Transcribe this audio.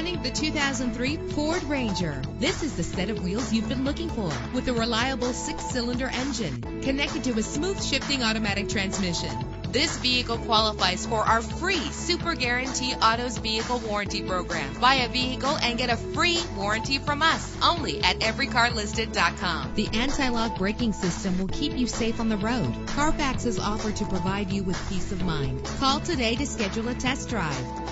Presenting the 2003 Ford Ranger. This is the set of wheels you've been looking for, with a reliable 6-cylinder engine connected to a smooth shifting automatic transmission. This vehicle qualifies for our free Super Guarantee Autos Vehicle Warranty Program. Buy a vehicle and get a free warranty from us only at everycarlisted.com. The anti-lock braking system will keep you safe on the road. Carfax is offered to provide you with peace of mind. Call today to schedule a test drive.